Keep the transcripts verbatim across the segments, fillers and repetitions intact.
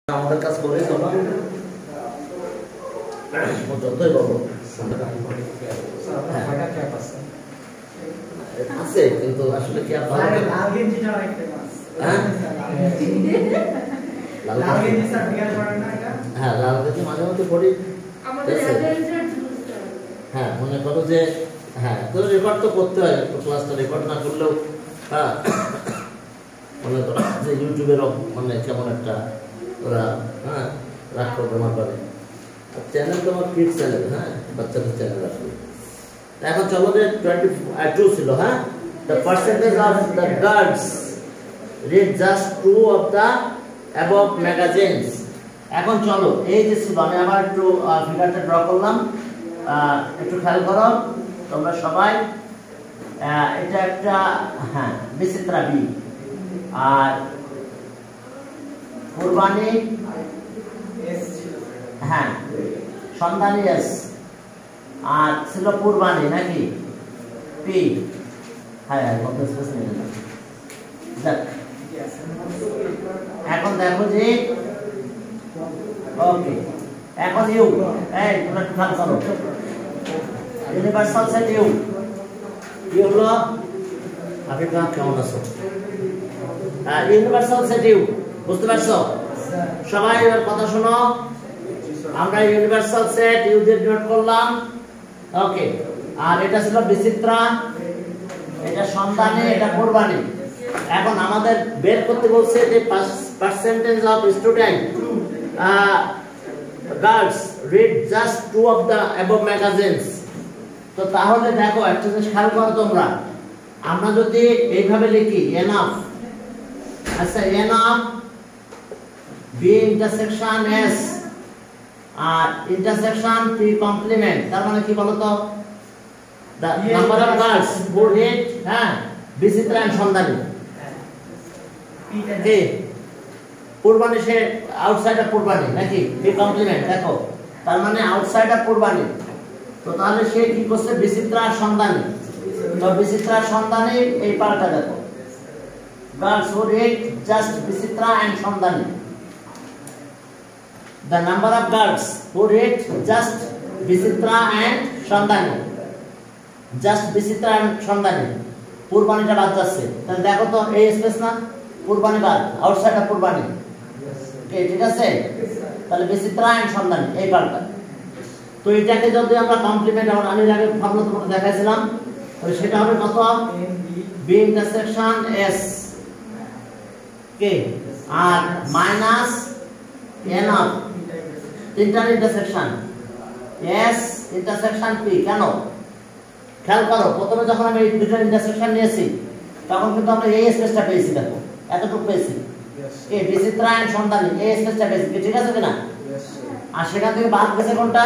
আমাদের কাজ করে তোমরা যতই বলো আছে কিন্তু আসলে কি আপনার লাল গেঞ্জিটা একটা মাস হ্যাঁ লাল গেঞ্জি স্যার বিকাল পড়েন না এটা হ্যাঁ লাল গেঞ্জি মাঝে মধ্যে পড়ি আমাদের হ্যাঁ মনে করো যে হ্যাঁ তো রেকর্ড তো করতে হয় ক্লাসটা রেকর্ড না করলেও হ্যাঁ মনে করো যে ইউটিউবের মানে কেমন একটা ওরা হ্যাঁ রাগ প্রোগ্রাম করে চ্যানেল তো আমার কিডস চ্যানেল হ্যাঁ বাচ্চাদের চ্যানেল আসলে এখন চলো যে টোয়েন্টি টু ছিল হ্যাঁ the percentage of the girls read just two of the above magazines এখন চলো এই যে ছিল আমি আবার একটু ফিগারটা ড্র করলাম একটু খেয়াল করো তোমরা সবাই এটা একটা হ্যাঁ বিচিত্রা বি আর কুরবানি এস হ্যাঁ সন্ধানী এস আর ছিল কুরবানি নাকি পি হ্যাঁ কত স্পেস নেই দেখ এখন দেখো যে ওকে এখন ইউ এই তোমরা একটু খেয়াল করো ইউনিভার্সাল সেট ইউ ইউ হলো আপনি কেমন আছো ইউনিভার্সাল সেট ইউ বুঝতে পারছো সবাই এবার কথা শোনো আমরা ইউনিভার্সাল সেট ইউ দিয়ে নোট করলাম ওকে আর এটা ছিল বিচিত্রা এটা সন্ধানী এটা কুরবানি এখন আমাদের বের করতে বলছে যে percentage of student girls read just two of the above magazines তো তাহলে দেখো একটা জিনিস খেয়াল করো তোমরা আমরা যদি এইভাবে লিখি এনাফ আচ্ছা এনাফ বি ইন্টারসেকশন এস আর ইন্টারসেকশন পি কমপ্লিমেন্ট তার মানে কি বলতো the number of girls who read হ্যাঁ বিচিত্রা এন্ড সন্ধানী পি কুরবানি সে আউটসাইড অফ কুরবানি নাকি পি কমপ্লিমেন্ট দেখো তার মানে আউটসাইড অফ কুরবানি তো তাহলে সে কি করছে বিচিত্রা সন্ধানী তো বিচিত্রা সন্ধানী এই পার্টটা দেখো girls who read just Bichitra and Sandhani the number of girls who read just Bichitra and Sandhani just Bichitra and Sandhani কুরবানিটা বাদ যাচ্ছে তাহলে দেখো তো এই স্পেস না কুরবানি বাদ আউটসাইড অফ কুরবানি ওকে ঠিক আছে তাহলে বিচিত্রা and সন্ধানী এই পার্টটা তো এটাকে যদি আমরা কমপ্লিমেন্ট আমরা আমি আগে ফর্মুলা তোমাকে দেখাইছিলাম তাহলে সেটা হবে কত বি ইন্টারসেকশন এস কে আর মাইনাস এন অফ তিনটার ইন্টারসেকশন এস ইন্টারসেকশন পি কেন খেয়াল করো প্রথমে যখন আমি এই দুটো ইন্টারসেকশন নিয়েছি তখন কিন্তু আমরা এই স্পেসটা পেয়েছি দেখো এতটুকু পেয়েছি কে বিচিত্রা এন্ড সন্ধানী এই স্পেসটা পেয়েছি ঠিক আছে কিনা আর সেখান থেকে বাদ গেছে কোনটা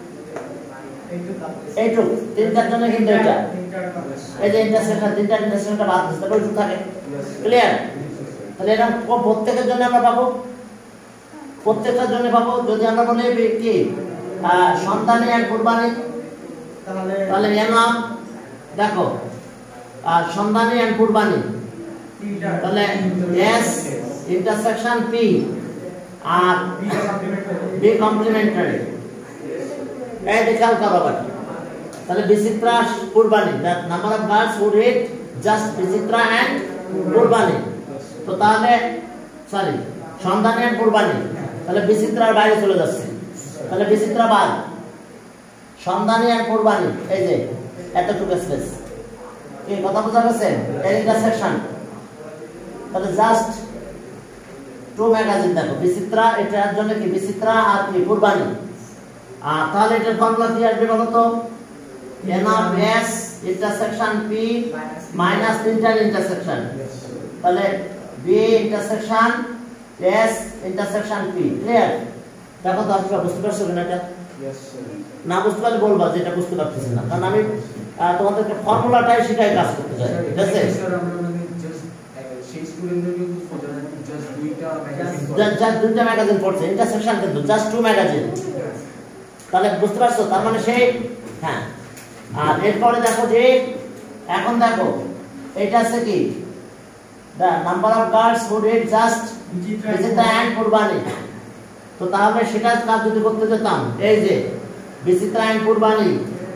এইটুকু তিনটার জন্য কিন্তু এটা এই যে ইন্টারসেকশন তিনটার ইন্টারসেকশনটা বাদ গেছে তাহলে ওইটুকু থাকে ক্লিয়ার তাহলে এটা প্রত্যেকের জন্য আমরা পাবো প্রত্যেকটার জন্য পাবো যদি আমরা বলি কি সন্তানী আর কুরবানি তাহলে এনাম দেখো আর সন্তানী আর কুরবানি তাহলে এস ইন্টারসেকশন পি আর বি কমপ্লিমেন্টারি এই দেখাল করো তাহলে বিচিত্রা কুরবানি that number of girls who read just Bichitra and কুরবানি তো তাহলে সরি সন্তানী আর কুরবানি তাহলে বিচিত্রার বাইরে চলে যাচ্ছে তাহলে বিচিত্রা বাদ সন্ধানী আর কুরবানি এই যে এতটুকু স্পেস এই কথা বোঝা গেছে এর ইন্টারসেকশন তাহলে জাস্ট টু ম্যাগাজিন দেখো বিচিত্রা এটার জন্য কি বিচিত্রা আর কি কুরবানি আর তাহলে এটার ফর্মুলা কি আসবে বলো তো n of S intersection P minus তিনটার ইন্টারসেকশন তাহলে B intersection S intersection P clear দেখো তো আপনারা বুঝতে পারছো কিনা এটা না বুঝতে পারলে বলবা যে এটা বুঝতে পারতেছি না কারণ আমি তোমাদেরকে ফর্মুলাটাই শিখাই কাজ করতে চাই ঠিক আছে স্যার আমরা মানে জাস্ট সেই স্টুডেন্টদের কিন্তু জাস্ট দুইটা ম্যাগাজিন জাস্ট দুইটা ম্যাগাজিন পড়ছে ইন্টারসেকশন কিন্তু জাস্ট টু ম্যাগাজিন তাহলে বুঝতে পারছো তার মানে সেই হ্যাঁ আর এরপরে দেখো যে এখন দেখো এটা আছে কি the number of girls who read just Vichitra and Kurbani তো তাহলে সেটা কাজ যদি করতে যেতাম, এই যে বিচিত্রা এন্ড পূর্বাণী,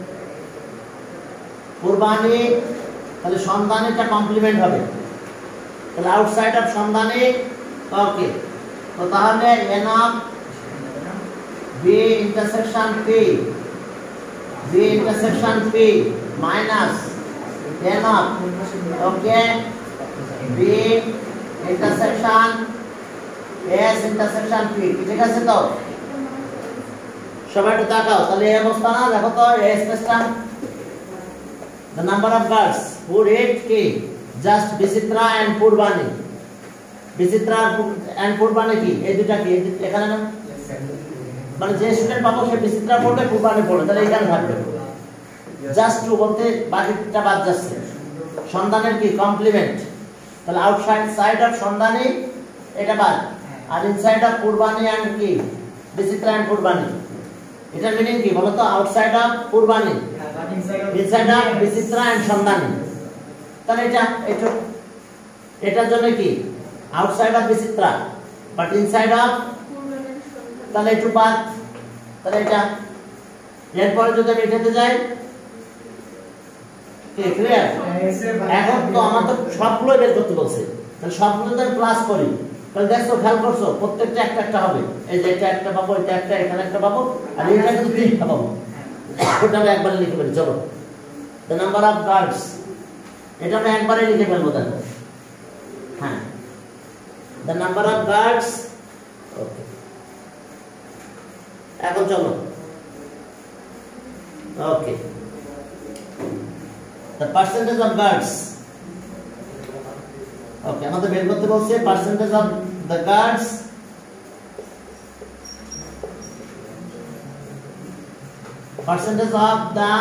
পূর্বাণী তাহলে সন্ধানীটা কমপ্লিমেন্ট হবে, তাহলে আউটসাইড অফ সন্ধানী। ওকে, তো তাহলে n of B intersection P, B intersection P minus n of okay B intersection S intersection P. ঠিক আছে? তো সবাই একটু তাকাও, তাহলে এই অবস্থা না, দেখো তো এই স্পেসটা, the number of girls who read কি just Bichitra and Purbani, Bichitra and Purbani কি এই দুটা কি এখানে না, মানে যে স্টুডেন্ট পাবো সে বিচিত্রা পড়বে পূর্বাণী পড়বে, তাহলে এখানে থাকবে জাস্ট টু বলতে বাকিটা বাদ যাচ্ছে। সন্ধানের কি কমপ্লিমেন্ট, তাহলে আউটসাইড সাইড অফ সন্ধানী এটা বাদ, আর ইনসাইড অফ পূর্বাণী এন্ড কি বিচিত্রা এন্ড পূর্বাণী, এটা মিনিং কি বলো তো? Outside of Purbani, inside of Bichitra and Sandhani. তাহলে এটা এটা এটার জন্য কি outside of Bichitra but inside of, তাহলে একটু বাদ, তাহলে এটা এরপরে যদি আমি এটাতে যাই, কি ক্লিয়ার? এখন তো আমার তো সবগুলো বের করতে বলছে, তাহলে সবগুলো তো প্লাস করি, তাহলে দেখছো খেয়াল করছো প্রত্যেকটা একটা একটা হবে, এই যে এটা একটা পাবো, এটা একটা, এখানে একটা পাবো, আর এটা কিন্তু তিনটা পাবো, ওটা আমি একবারে লিখে ফেলি। চলো, the number of girls, এটা আমি একবারে লিখে ফেলবো। দেখো হ্যাঁ, the number of girls, ওকে এখন চলো, ওকে the percentage of girls, ওকে আমাদের বের করতে বলছে percentage of the girls percentage of the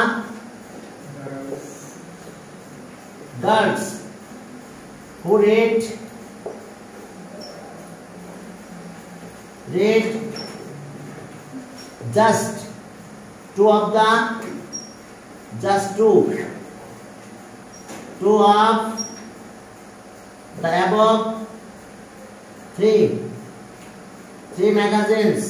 girls who read read just two of the just two two of the above three three magazines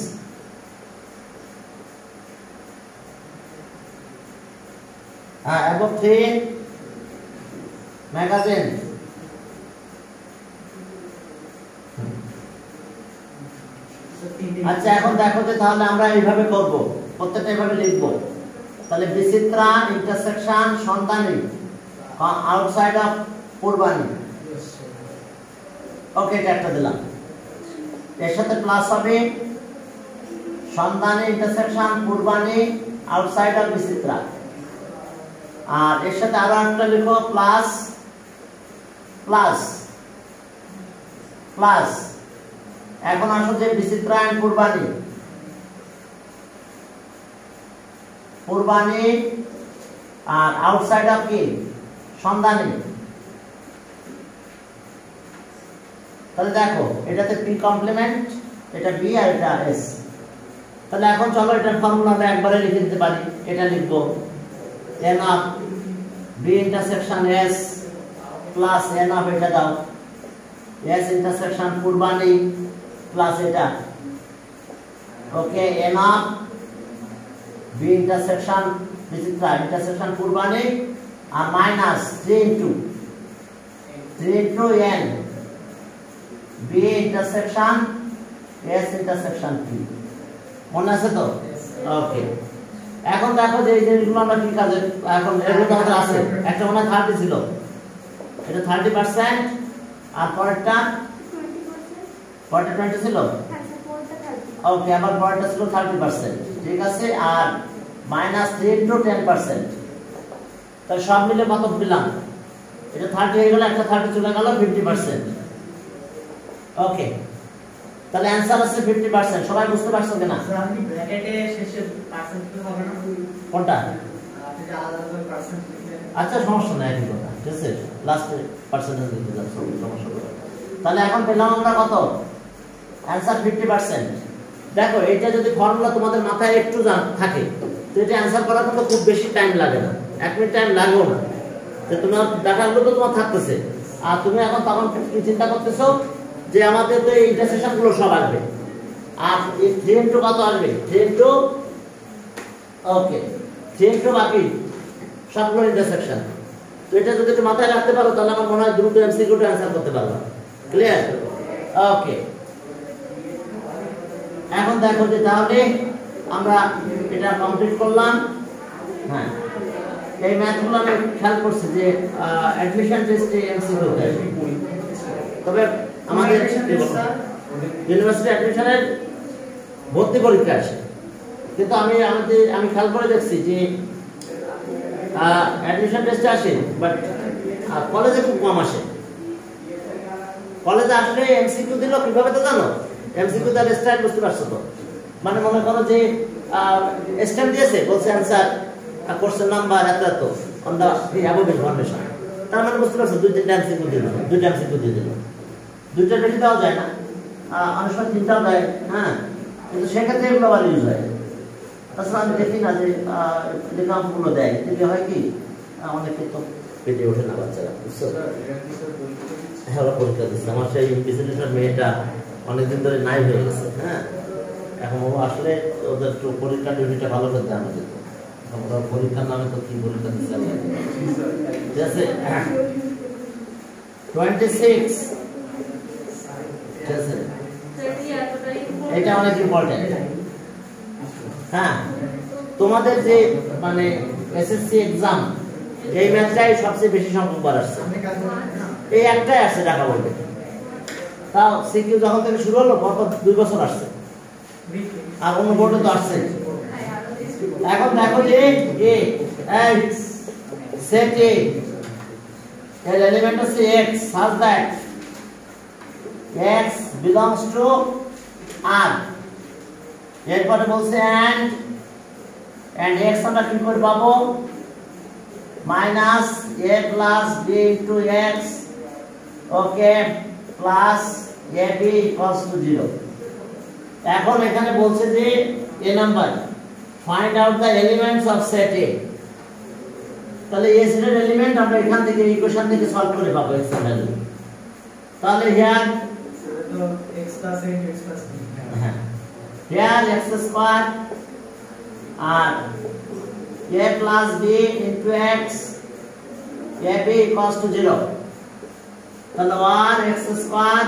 uh, above three magazines আচ্ছা এখন দেখো যে তাহলে আমরা এইভাবে করব, প্রত্যেকটা এইভাবে লিখব। তাহলে Bichitra intersection Sandhani outside of Purbani, okay এটা একটা দিলাম, এর সাথে প্লাস হবে Sandhani intersection Purbani outside of Bichitra, আর এর সাথে আরো একটা লিখো প্লাস প্লাস প্লাস। এখন আসো যে বিচিত্রা এন্ড পূর্বাণী, পূর্বাণী আর আউটসাইড অফ কি সন্ধানী, তাহলে দেখো এটাতে পি কমপ্লিমেন্ট, এটা বি আর এটা এস। তাহলে এখন চলো এটার ফর্মুলা আমরা একবারে লিখে দিতে পারি, এটা লিখবো N of B intersection S plus n of এটা দাও এস ইন্টারসেকশন পূর্বাণী প্লাস এটা, okay n of B intersection Bichitra intersection Purbani আর minus three into three into n B intersection S intersection P. মনে আছে তো? ওকে এখন দেখো যে এই জিনিসগুলো আমরা কি কাজে এখন এগুলো আমাদের আছে, একটা মনে হয় থার্টি ছিল, এটা থার্টি পার্সেন্ট আর পরেরটা পরেরটা টোয়েন্টি ছিল, ওকে আবার পরেরটা ছিল থার্টি পার্সেন্ট, ঠিক আছে, আর minus three into ten percent, তাহলে সব মিলে কত পেলাম? এটা থার্টি হয়ে গেল, একটা থার্টি চলে গেল, ফিফটি পার্সেন্ট। ওকে তাহলে অ্যানসার আছে ফিফটি পার্সেন্ট। সবাই বুঝতে পারছো কিনা? আপনি ব্র্যাকেটে শেষে পার্সেন্ট কি হবে না? কোনটা? আপনি যে আলাদা করে পার্সেন্ট লিখলেন, আচ্ছা সমস্যা নাই, ঠিক কথা, ঠিক আছে, লাস্টে পার্সেন্টেজ লিখতে যাচ্ছ, সমস্যা নেই। তাহলে এখন পেলাম আমরা কত? Answer fifty percent. দেখো এটা যদি ফর্মুলা তোমাদের মাথায় একটু জান থাকে তো এটা অ্যানসার করার কিন্তু খুব বেশি টাইম লাগে না, এক মিনিট টাইম লাগবে না, যে তোমার ডাটাগুলো তো তোমার থাকতেছে, আর তুমি এখন তখন কি চিন্তা করতেছো যে আমাদের তো এই ইন্টারসেকশন গুলো সব আসবে, আর থ্রি ইন্টু কত আসবে? Three into okay three into বাকি সবগুলো ইন্টারসেকশন। তো এটা যদি একটু মাথায় রাখতে পারো তাহলে আমার মনে হয় দ্রুত এমসিকিউটা অ্যান্সার করতে পারবো। ক্লিয়ার? ওকে, এখন দেখো যে তাহলে আমরা এটা কমপ্লিট করলাম। হ্যাঁ, এই ম্যাথগুলো আমি খেয়াল করছি যে অ্যাডমিশন টেস্টে এমসিকিউ দেয়, তবে আমাদের ইউনিভার্সিটি অ্যাডমিশনের ভর্তি পরীক্ষা আসে, কিন্তু আমি আমাদের আমি খেয়াল করে দেখছি যে অ্যাডমিশন টেস্টে আসে, বাট কলেজে খুব কম আসে। কলেজে আসলে এমসিকিউ দিল কিভাবে তো জানো? এমসিকিউ তার স্টাইল বুঝতে পারছো তো? মানে মনে করো যে স্ট্যাম্প দিয়েছে, বলছে অ্যান্সার কোশ্চেন নাম্বার এত এত অন দা অ্যাবভ ইনফরমেশন, তার মানে বুঝতে পারছো দুই তিনটা এমসিকিউ দিল, দুইটা এমসিকিউ দিয়ে দিল। দুইটার বেশি দেওয়া যায় না, অনেক সময় তিনটাও দেয়। হ্যাঁ, কিন্তু সেক্ষেত্রে এগুলো আবার ইউজ হয়। তাছাড়া আমি দেখি না যে লেখাগুলো দেয়, দিলে হয় কি অনেকে তো পেটে ওঠে না বাচ্চারা, বুঝছো? হ্যাঁ, ওরা পরীক্ষা দিচ্ছে। আমার সেই ইনভিজিলেটর মেয়েটা অনেকদিন ধরে নাই হয়ে গেছে। হ্যাঁ, এখন ও আসলে ওদের তো পরীক্ষা ডিউটিটা ভালো করে দেওয়া যেত। ওরা পরীক্ষার নামে তো কি পরীক্ষা দিচ্ছে ঠিক আছে। টোয়েন্টি সিক্স ঠিক আছে, এটা অনেক ইম্পর্টেন্ট। হ্যাঁ, তোমাদের যে মানে এসএসসি এক্সাম, এই ম্যাথটাই সবচেয়ে বেশি সংখ্যকবার আসছে। এই একটাই আসছে ঢাকা বোর্ডে, তাও সিকিউ যখন থেকে শুরু হলো পরপর দুই বছর আসছে, আর অন্য বোর্ডে তো আসছে। এখন দেখো যে এ সেট এ এর এলিমেন্ট হচ্ছে x such that x belongs to R। এরপরে বলছে and and x আমরা কি করে পাবো? Minus a plus b into x okay plus ab equals to zero. এখন এখানে বলছে যে a number find out the elements of set a। তাহলে a সেটের এলিমেন্ট আমরা এখান থেকে ইকুয়েশন থেকে সলভ করে পাবো x এর ভ্যালু। তাহলে হিয়ার তো x plus a x plus b, হ্যাঁ হিয়ার x স্কয়ার আর a plus b into x ab equals to zero. তাহলে one x square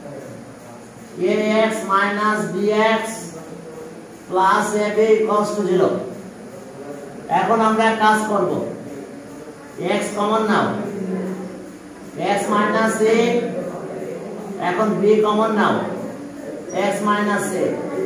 ax minus bx plus ab equals to zero. এখন আমরা কাজ করব, x common নাও, x minus a, এখন b common নাও, x minus a।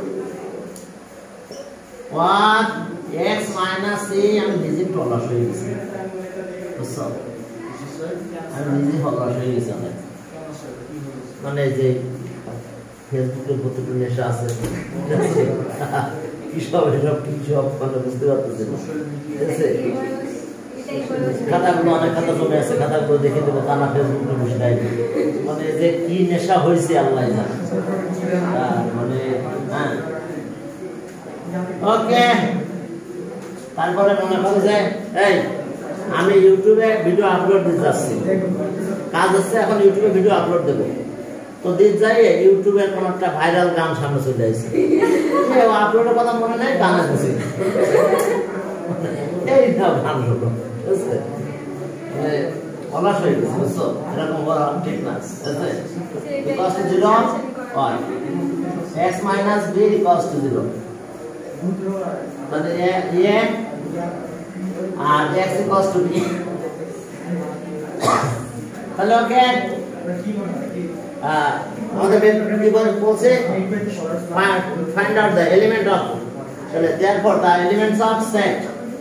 one x minus a, আমি নিজে প্রলাশ হয়ে গেছি, বুঝছো? আমি নিজে প্রলাশ হয়ে গেছি অনেক, মানে যে ফেসবুকের প্রতি নেশা আছে কি সব এসব কি সব মানে বুঝতে পারতেছি না। ঠিক আছে, খাতাগুলো অনেক খাতা জমে আছে, খাতাগুলো দেখে দেবো, তা না ফেসবুকে বসে দেয়। মানে যে কি নেশা হয়েছে আল্লাহ জানে। মানে হ্যাঁ ওকে, তারপরে মনে করো যে এই আমি ইউটিউবে ভিডিও আপলোড দিতে যাচ্ছি, কাজ হচ্ছে এখন ইউটিউবে ভিডিও আপলোড দেবো, তো দিতে যাই ইউটিউবের কোন একটা ভাইরাল গান সামনে চলে আসছে, আপলোডের কথা মনে নেই, গান আসছে এই না গান হলো, বুঝছে? মানে অলস হয়ে গেছে, বুঝছো? এরকম করা ঠিক না। ইকুয়ালস টু জিরো হয় x minus b equals to zero. তাহলে a আর x ইকুয়ালস টু b। তাহলে ওকে আমাদের কি বলছে? Find out the element of, তাহলে therefore the elements of set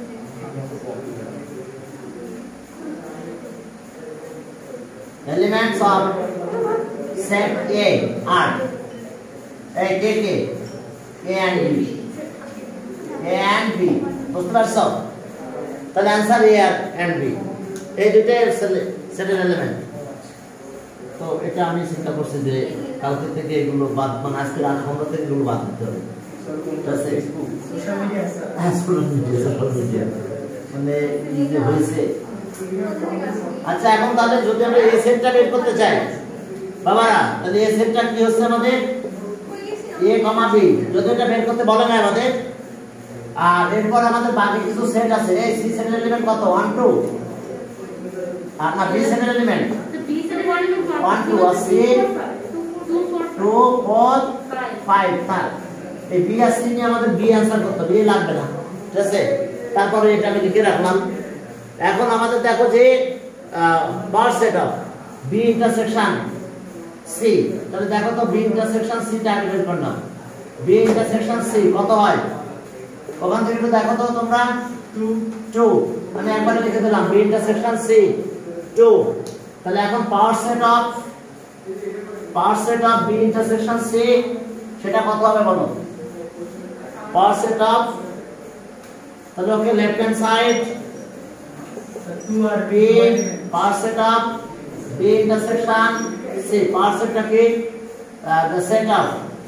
elements of set A are a k k a and b, a and b, বুঝতে পারছো? তাহলে आंसर a and b, এই দুটো সেটের এলিমেন্ট। তো এটা আমি চিন্তা করছি যে কালকে থেকে এগুলো বাদ, মানে আজকে রাত ঘন্টা থেকে এগুলো বাদ দিতে হবে। সোশ্যাল মিডিয়া হ্যাঁ, সোশ্যাল মিডিয়া সোশ্যাল মিডিয়া মানে এই যে হয়েছে। আচ্ছা, এখন তাহলে যদি আমরা এই সেটটা বের করতে চাই বাবারা, তাহলে এই সেটটা কি হচ্ছে আমাদের? এ কমা বি, যদি এটা বের করতে বলে না আমাদের। আর এরপর আমাদের বাকি কিছু সেট আছে। এই সি সেটের এলিমেন্ট কত? One two. আর না বি সেটের এলিমেন্ট ওয়ান টু আর সি টু ফোর ফাইভ। তার এই বি আর সি নিয়ে আমাদের বি आंसर করতে হবে, বি লাগবে না, ঠিক আছে? তারপরে এটা আমি লিখে রাখলাম। এখন আমাদের দেখো যে power set of B intersection C, তাহলে দেখো তো বি ইন্টারসেকশন সি টা আগে বের করলাম। বি ইন্টারসেকশন সি কত হয়? ওখান থেকে একটু দেখো তো তোমরা। টু টু আমি একবারে লিখে দিলাম বি ইন্টারসেকশন সি টু। তাহলে এখন power set of power set of B intersection C সেটা কত হবে বলো? পাওয়ার সেটআপ তাহলে okay left hand side two আর B power set of B intersection C. Power সেটটা কি? The set of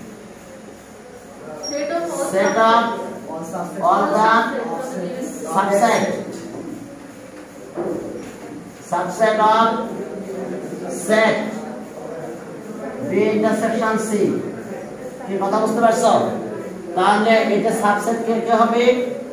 set of all subset all the subset subset of set B intersection C। কি কথা বুঝতে পারছো? তাহলে এটা সাবসেট কে কে হবে?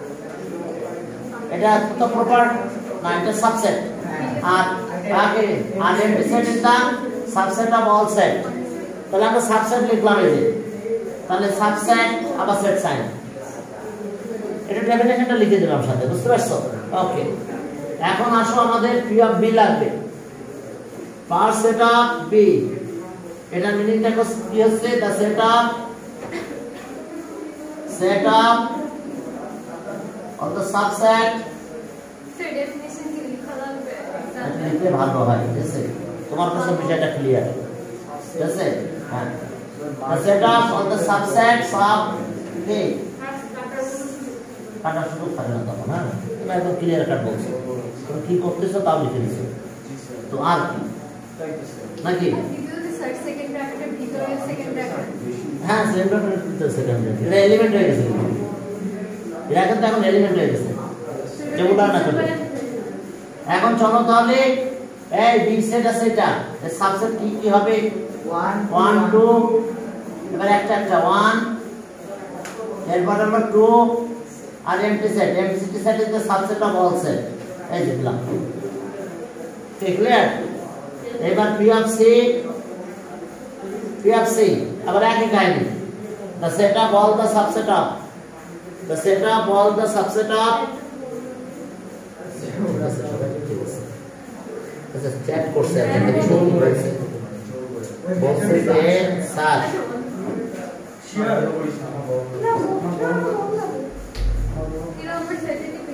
এটা তো প্রপার না, এটা সাবসেট। আর আগে আর empty set is the subset of all set. তাহলে আমরা সাবসেট লিখলাম এই যে, তাহলে সাবসেট আবার সেট সাইন, এটা ডেফিনেশনটা লিখে দিলাম সাথে, বুঝতে পারছো? ওকে, এখন আসো আমাদের পি অফ বি লাগবে। পাওয়ার সেটআপ বি, এটা মিনিংটা কি হচ্ছে? The set of set of of the subset. Sir definition কি লেখা লাগবে? এটা লিখলে ভালো হয়, ঠিক আছে? তোমার কাছে বিষয়টা ক্লিয়ার, ঠিক আছে? হ্যাঁ, the set of of the subsets of B. কাটার সুযোগ থাকে না তখন। হ্যাঁ, এটা একদম ক্লিয়ার কাট বলছো, তুমি কি করতেছো তাও লিখে দিছো। তো আর কি নাকি? স্যার সেকেন্ড ব্র্যাকেটের ভিতরে সেকেন্ড ব্র্যাকেট। হ্যাঁ, সেকেন্ড ব্র্যাকেটের ভিতরে সেকেন্ড ব্র্যাকেট, এটা এলিমেন্ট হয়ে গেছে। এটা কিন্তু এখন এলিমেন্ট হয়ে গেছে, যেগুলো না চলে। এখন চলো তাহলে এই বি সেট আছে, এটা এর সাবসেট কি কি হবে? one ওয়ান টু, এবার একটা একটা ওয়ান, এরপর আমরা টু আর empty set. Empty set is the subset of all set. এই দেখলাম, ঠিক ক্লিয়ার? এবার P of C P of C আবার একই কাহিনী। The set of all the subset of the set of all the subset of. আচ্ছা, chat করছে এখন দেখি কি বলছে। বলছে যে স্যার sure কি নম্বর সেটে দিবি?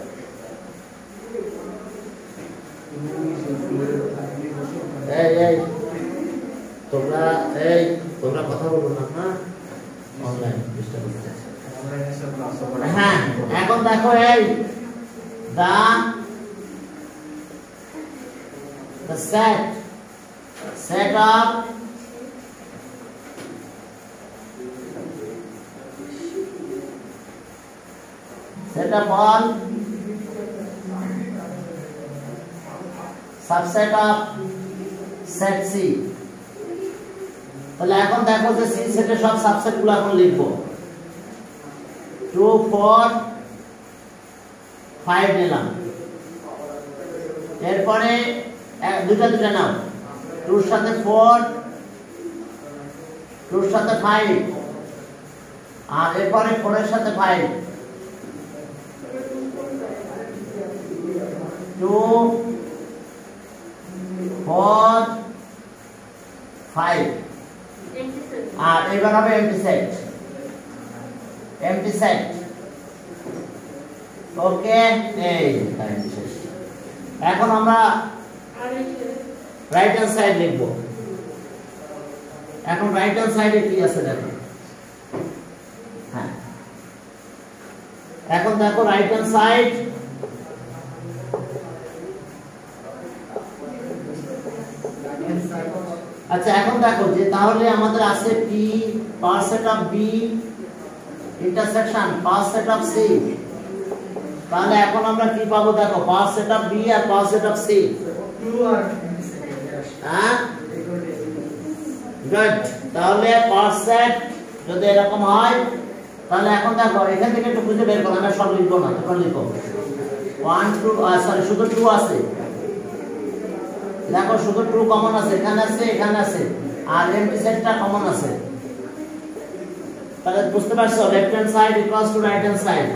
এই এই তোমরা এই তোমরা কথা বলো না, হ্যাঁ? অনলাইন ডিস্টার্ব হচ্ছে। হ্যাঁ, এখন দেখো এই দা the set set of set of all subset of set C। তাহলে এখন দেখো যে সি সেটের সব সাবসেট গুলো এখন লিখবো। টু ফোর ফাইভ নিলাম, এরপরে দুটা দুটা নাও। টুর সাথে ফোর, টুর সাথে ফাইভ, আর এরপরে ফোরের সাথে ফাইভ। টু ফোর ফাইভ, আর এবার হবে empty set empty set. Okay, এই এখন আমরা রাইট হ্যান্ড সাইড লিখব। এখন রাইট হ্যান্ড সাইডে কি আছে দেখো। হ্যাঁ, এখন দেখো রাইট হ্যান্ড সাইড। আচ্ছা, এখন দেখো যে তাহলে আমাদের আছে P power set of B intersection power set of C. তাহলে এখন আমরা কি পাবো দেখো, পাওয়ার সেট অফ বি আর power set of C. two আর হ্যাঁ, গুড। তাহলে পাওয়ার সেট যদি এরকম হয় তাহলে এখন দেখো এখান থেকে একটু খুঁজে বের করো, না সব লিখবো না, এখন লিখো ওয়ান টু সরি শুধু টু আছে, দেখো শুধু টু কমন আছে, এখানে আছে এখানে আছে, আর এমটি সেটটা কমন আছে। তাহলে বুঝতে পারছো left hand side equals to right hand side,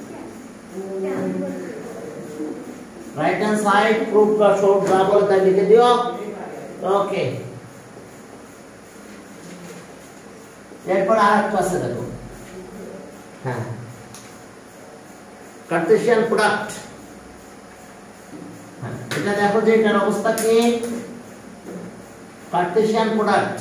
right hand side proof বা শর্ট যা বলে তাই লিখে দিও। ওকে, এরপর আরেকটা আছে দেখো, হ্যাঁ কার্টেসিয়ান প্রোডাক্ট। হ্যাঁ এটা দেখো যে এটার অবস্থা কি, কার্টেসিয়ান প্রোডাক্ট।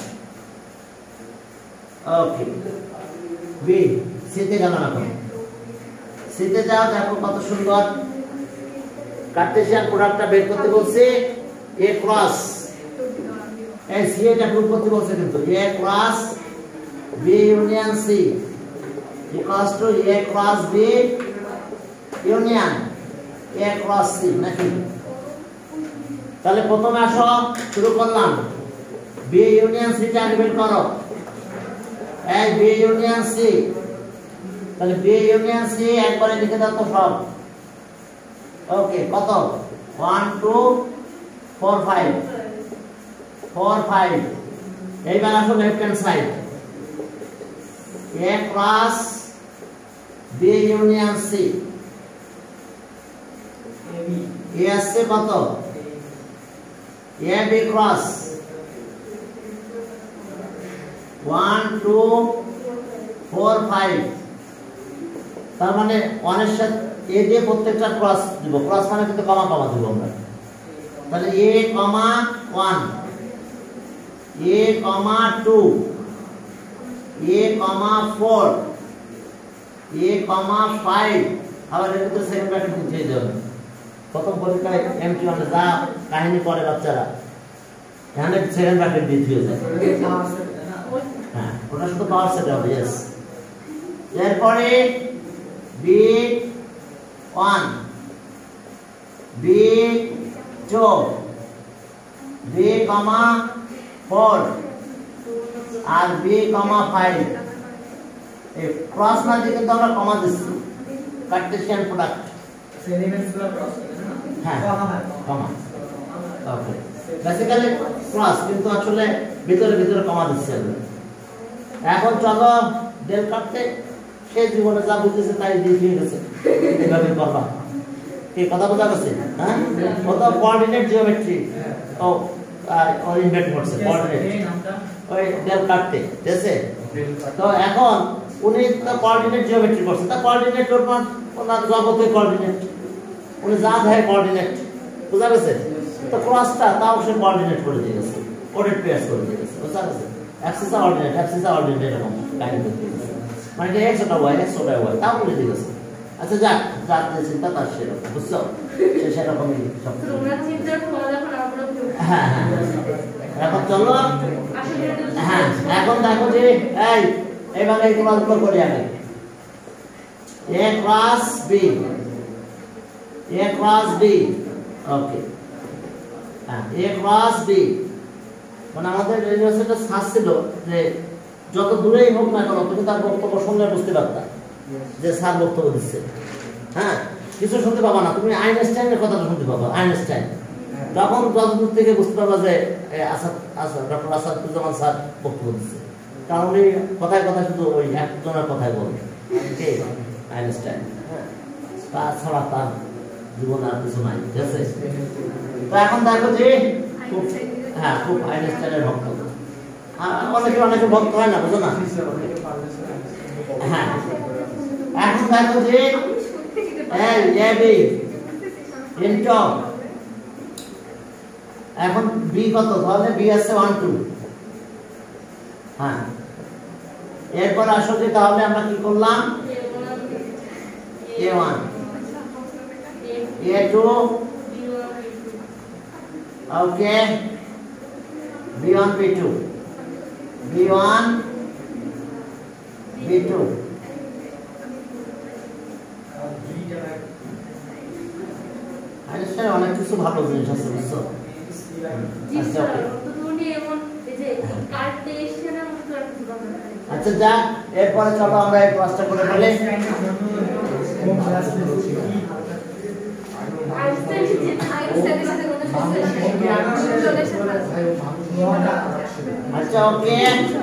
ওকে বি সিতে গেল না, সিতে যাও, দেখো কত সুন্দর কার্টেসিয়ান প্রোডাক্টটা বের করতে বলছে। এ ক্রস এই সি এটা প্রুফ করতে বলছে, কিন্তু A cross B union C equals to A cross B union A cross C নাকি? তাহলে প্রথমে আসো, শুরু করলাম বি ইউনিয়ন সি টা আগে বের করো। এই বি ইউনিয়ন সি, তাহলে বি ইউনিয়ন সি একবারে লিখে দাও তো সব। ওকে কত one two four five four five. এইবার আসো left hand side, A cross B union C, A আসছে কত A B cross one two four five. তার মানে ওয়ানের সাথে এ দিয়ে প্রত্যেকটা ক্রস দিব, ক্রস মানে কিন্তু কমা কমা দিব আমরা। তাহলে A comma one, A comma two, A comma four, A comma five. আবার এর ভিতরে সেকেন্ড ব্র্যাকেট দিতে যাবে। প্রথম পরীক্ষায় এমটি মানে যা কাহিনী করে বাচ্চারা, এখানে সেকেন্ড ব্র্যাকেট দিয়ে দিয়ে যায়। হ্যাঁ ওটা শুধু পাওয়ার সেট হবে। ইয়েস, এরপরে B one, B two, B comma four, আর বি কমা ফাইভ। এই ক্রস না দিয়ে কিন্তু আমরা কমা দিচ্ছি, কার্টেসিয়ান প্রোডাক্ট। হ্যাঁ কমা। ওকে বেসিক্যালি ক্রস, কিন্তু আসলে ভিতরে ভিতরে কমা দিচ্ছি আমরা। এখন চলো ডেল কাটতে, সে জীবনে যা বুঝতেছে তাই দিয়ে দিয়ে গেছে, এইভাবে করবা। কি কথা বোঝা গেছে? হ্যাঁ ও তো কোঅর্ডিনেট জিওমেট্রি ও ও ইনভেন্ট করছে, কোঅর্ডিনেট ওই ডেল কাটতে, ঠিক আছে? তো এখন উনি তো কোঅর্ডিনেট জিওমেট্রি করছে, তা কোঅর্ডিনেট ওর ওনার জগতে কোঅর্ডিনেট, উনি যা দেয় কোঅর্ডিনেট, বুঝা গেছে? তো ক্রসটা তাও সে কোঅর্ডিনেট করে দিয়ে গেছে, কোডেড পেয়ার্স করে দিয়ে গেছে, বুঝা গেছে? অ্যাক্সিস অর্ডিনেট, অ্যাক্সিস অর্ডিনেট এরকম কাহিনী করতে গেছে, মানে এটা এক্স ওটা ওয়াই, এক্স ওটা ওয়াই, তাও করে দিয়ে গেছে। আচ্ছা যাক, যার যে চিন্তা তার সেরকম, বুঝছো? সে সেরকমই সব। হ্যাঁ হ্যাঁ এখন চলো, হ্যাঁ এখন দেখো যে এই এইভাবে এই ক্লাসগুলো করি আগে। A class B, A class B, okay হ্যাঁ এ ক্লাস বি। মানে আমাদের ইউনিভার্সিটিতে সার্চ ছিল যে যত দূরেই হোক না কেন তুমি তার বক্তব্য শুনলে বুঝতে পারতা যে স্যার বক্তব্য দিচ্ছে। হ্যাঁ কিছু শুনতে পাবা না, তুমি আইনস্টাইনের কথাটা শুনতে পাবা, আইনস্টাইন তখন যত দূর থেকে বুঝতে পারবা যে আসাদ আসাদ ডক্টর আসাদুজ্জামান স্যার বক্তব্য দিচ্ছে, কারণ উনি কথায় কথায় শুধু ওই একজনের কথাই বলবে, কে? আইনস্টাইন। হ্যাঁ তাছাড়া তার জীবনে আর কিছু নাই, ঠিক আছে? তো এখন দেখো যে খুব হ্যাঁ খুব আইনস্টাইনের ভক্ত, অনেকে অনেকে ভক্ত হয় না, বুঝো না? হ্যাঁ এখন দেখো যে এল এ বি ইনটু, এখন বি কত? তাহলে বি আছে ওয়ান টু। হ্যাঁ এরপর আসো যে তাহলে আমরা কি করলাম? A one, A two, okay B one, B two, B one, B two. Einstein অনেক কিছু ভালো জিনিস আছে, বুঝছো? আচ্ছা যাক এরপরে চলো আমরা এই ক্লাসটা করে ফেলি। আচ্ছা ওকে,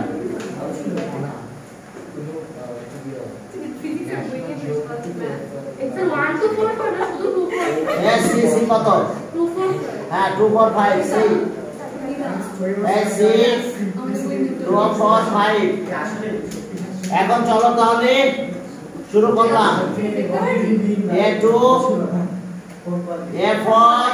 এস সি সি কত? হ্যাঁ two four five C S C two four five. এখন চলো তাহলে শুরু করলাম। A two A four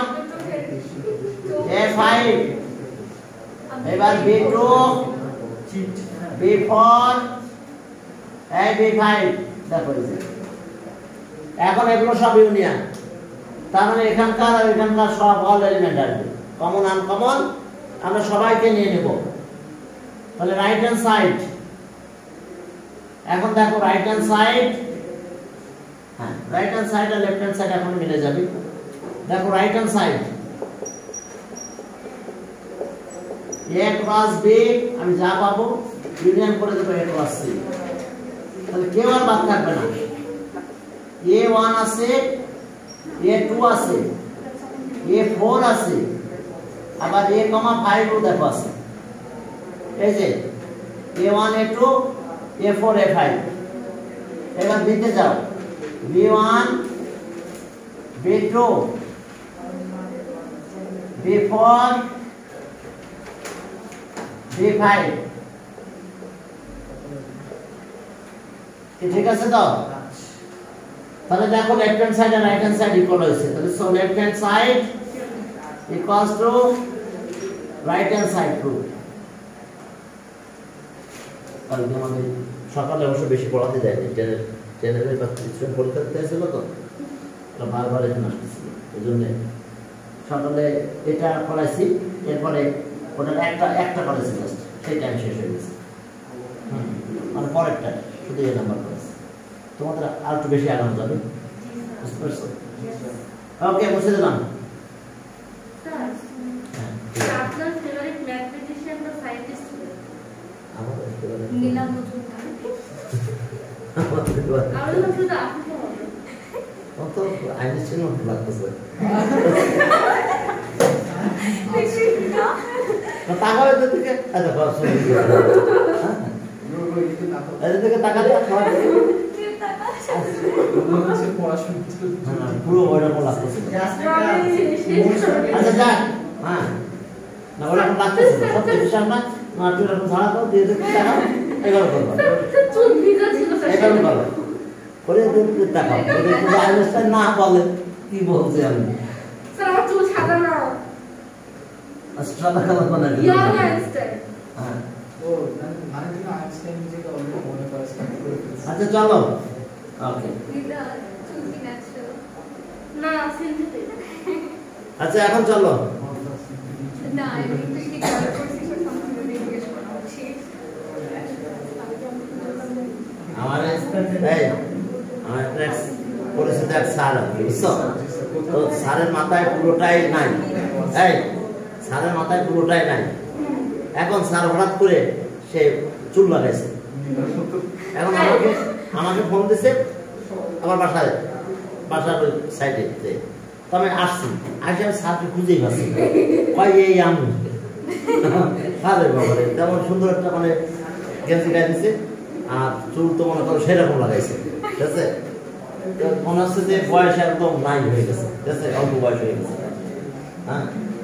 A five, এবার B two B four A B five. দেখো এখন এগুলো সব ইউনিয়ন, তার মানে এখানকার আর এখানকার সব অল এলিমেন্ট আসবে, কমন আনকমন আমরা সবাইকে নিয়ে নেব। তাহলে রাইট হ্যান্ড সাইড, এখন দেখো রাইট হ্যান্ড সাইড, হ্যাঁ রাইট হ্যান্ড সাইড আর লেফট হ্যান্ড সাইড এখন মিলে যাবে। দেখো right hand side A cross B, আমি যা পাবো ইউনিয়ন করে দেবো এ ক্রস সি। তাহলে কেউ আর বাদ থাকবে না। এ ওয়ান আছে, এ টু আছে, এ ফোর আছে, আবার এ কমা ফাইভ ও দেখো আছে। এই যে A one A two A four A five. এবার দিতে যাও B one B two B four B five. ঠিক আছে তো? তাহলে দেখো লেফট হ্যান্ড সাইড আর রাইট হ্যান্ড সাইড ইকুয়াল হয়েছে। তাহলে so left hand side equals to right hand side two. কালকে আমাদের সকালে অবশ্য বেশি পড়াতে যায়নি, চ্যানেলের বা স্টুডেন্ট পরীক্ষা দিতে এসেছিল তো বারবার এখানে আসতেছিল, এই জন্য সকালে এটা পড়াইছি, এরপরে ওটার একটা একটা করেছি জাস্ট, সেই টাইম শেষ হয়ে গেছে। হুম মানে পরেরটা শুধু এই নাম্বার করেছি, তোমাদের আর একটু বেশি আরাম যাবে, বুঝতে পারছো? ওকে বসে দিলাম। আপনার ফেভারিট ম্যাথমেটিশিয়ান বা সায়েন্টিস্ট কে? আমার ফেভারিট নীলাম মজুমদার। আমার ফেভারিট আর হলো শুধু আপনি তো হবে। ও তো আইনস্টাইন মতো লাগতেছে। না তাকাও এর দিকে, আচ্ছা বাস শুনে দিও। এর দিকে তাকালে খাওয়া দিকে পুরো ওইরকম লাগতেছে। আচ্ছা যাক, হ্যাঁ না ওইরকম লাগতেছে সবচেয়ে বিশাল না, না তুই এরকম ঝাড়া করো দিয়ে দেখতে তাকাও, এগারো করবো এগারো করবো করে দেখতে তাকাও, যদি আইনস্টাইন না বলে কি বলছি আমি। স্যার আমার চুল সাদা না, সাদা কালো বানা দিই। Young Einstein. হ্যাঁ ও মানে তুমি আইনস্টাইন নিজেকে অনেক মনে করেছ। আচ্ছা চলো ওকে। দিদা চুল কি ন্যাচারাল না সিনথেটিক? আচ্ছা এখন চলো না আমি তো কি কালার করছি সব সম্পূর্ণ জিজ্ঞেস করা হচ্ছে। আমার এই আমার ট্র্যাক্স করেছে দেখ স্যার, বুঝছো তো স্যারের মাথায় পুরোটাই নাই, এই স্যারের মাথায় পুরোটাই নাই। এখন স্যার হঠাৎ করে সে চুল লাগাইছে, এখন আমাকে আমাকে ফোন দিছে আমার বাসায়, বাসার ওই সাইডে, তো আমি আসছি, আসে আমি স্যারকে খুঁজেই পাচ্ছি, কয় এই আমি আরে বাবারে তেমন সুন্দর একটা মানে গেঞ্জি গায়ে দিছে, আর চুল তো মনে করো সেরকম লাগাইছে, ঠিক আছে? মনে হচ্ছে যে বয়স একদম নাই হয়ে গেছে, ঠিক আছে, অল্প বয়স হয়ে গেছে। হ্যাঁ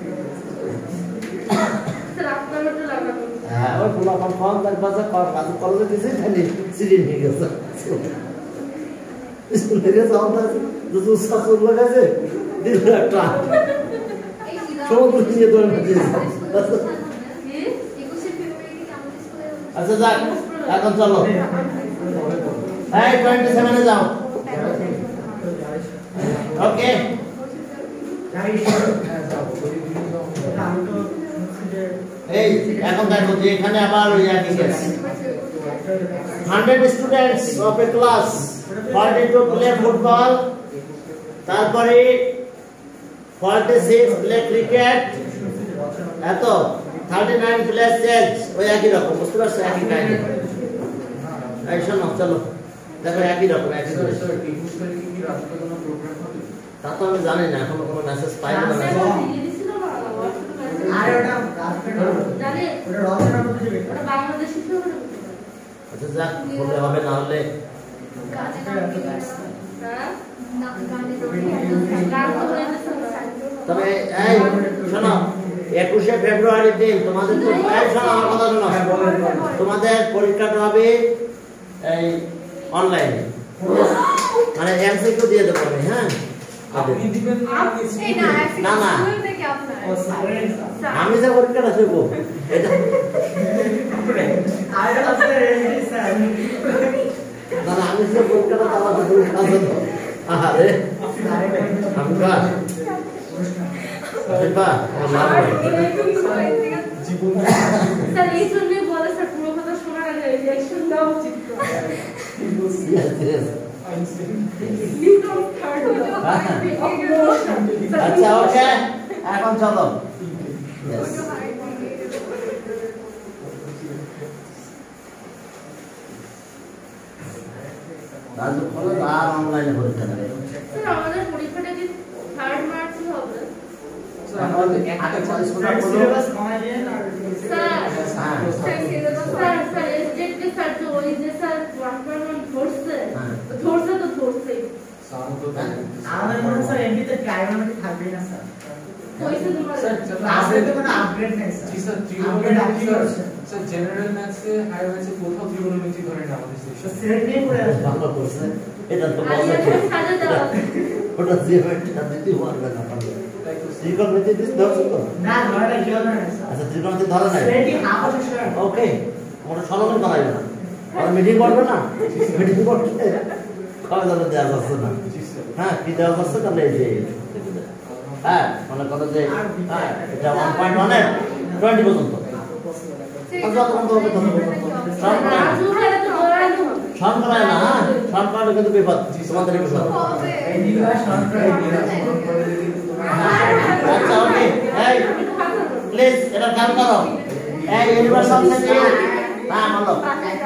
হ্যাঁ ওই ফুল এখন ফল তার পাশে কলেজে দিয়েছে, খালি সিরিন হয়ে গেছে, চুল লাগাইছে একটা সমুদ্র নিয়ে ধরে দিয়েছে। আচ্ছা যাক এখন চলো এই টোয়েন্টি সেভেনে যাও। ওকে এই এখন দেখো যে এখানে আবার ওই একই case, hundred students of A class forty two play football, তারপরে ফর্টি সিক্স প্লে ক্রিকেট, এত থার্টি নাইন প্লে চেস, ওই একই রকম, বুঝতে পারছো? একই কাহিনী। এই শোনো চলো দেখো একই রকম একই স্যার জিনিস। স্যার একুশ তারিখে কি রাত্রে কোনো প্রোগ্রাম হবে? তা তো আমি জানি না এখনো কোনো মেসেজ পাইনি না রাস্তায় message। দিয়ে দিছিল না, WhatsApp এ message। আরে ওটা রাজপেট জানে, ওটা রচনা করতে যাবে ওটা বাংলাদেশি ছিল না। আচ্ছা যাক বললে হবে না হলে গানে গান দিয়ে না। হ্যাঁ? না, গানে গান। গান তো হয়ে গেছে না। তবে এই শোনো একুশে ফেব্রুয়ারির দিন তোমাদের তো এই শোনো আমার কথা শোনো তোমাদের পরীক্ষাটা হবে এই অনলাইনে মানে এমসিকিউ দিয়ে দেবো আমি হ্যাঁ আপনি দিবেন না আমি এই না, না, না। স্কুল থেকে আপনার। ও সাইলেন্স স্যার, আমি যে পরীক্ষাটা দেবো এটা আরে আছে রেডি স্যার না না আমি যে পরীক্ষাটা চালাতে পরীক্ষা দেবো আরে আমি কা আরিফা আমার লাভ আর নেই। এরকম করে থেকে জীবন স্যার এই জন্যই বলে স্যার পুরো কথা শোনার আগে রিঅ্যাকশন দেওয়া উচিত তো। Yes, yes. নিউটন থার্ড হলো হ্যাঁ। স্যার, আচ্ছা ওকে এখন চলো Yes. রাজু বলো আর অনলাইনে পরীক্ষা দেবে স্যার আমাদের পরীক্ষাটা কি থার্ড মার্চে হবে? আগে চয়েস করে বলো সিলেবাস কমাই দিয়ে আর স্যার হ্যাঁ স্যার স্যার স্যার এসডেটকে স্যার তো ওই যে স্যার ওয়ান পয়েন্ট ওয়ান ধরছে হ্যাঁ। ধরছে তো ধরছে সাউন্ড তো আমাদের মনে হয় স্যার এমনিতে ট্রাইগোনোমেট্রি থাকবেই না স্যার কইছে তোমার স্যার ক্লাসে তো কোনো আপগ্রেড নেই sir ji sir upgrade trigonometry আপনি করছেন স্যার জেনারেল ম্যাথসে হায়ার ম্যাথসে কোথাও ট্রিগোনোমেট্রি ধরে না আমাদের তো সেকশন সেট নিয়ে পড়ে আসবে ভালো করছে এটা তো আর বলছে এখন সাজা দেওয়া ওটা জিওমেট্রিটা দিতে পারবে না পারবে তাই তো ত্রিকোণমিতি দিস ধরছো তো না ধরাটা কি হবে না স্যার আচ্ছা ত্রিকোণমিতি ধরে নাই সেটই হাফ আছে স্যার ওকে ওটা সলমন বানাইবে না আর মিটিং করবে না মিটিং করবে কবে ধরে দেওয়া যাচ্ছে না জি স্যার হ্যাঁ কি দেওয়া যাচ্ছে তাহলে এই যে হ্যাঁ মনে করো যে হ্যাঁ এটা ওয়ান পয়েন্ট ওয়ানের টোয়েন্টি পর্যন্ত যত পর্যন্ত হবে তত পর্যন্ত সব করায় না রাজু হলে তো দৌড়ানো হবে সব করায় না হ্যাঁ সব করালে কিন্তু বিপদ তোমাদের বিপদ এই নিবাস সরকার আচ্ছা ওকে এই প্লিজ এটা কাম করো এই ইউনিভার্সাল থেকে হ্যাঁ বলো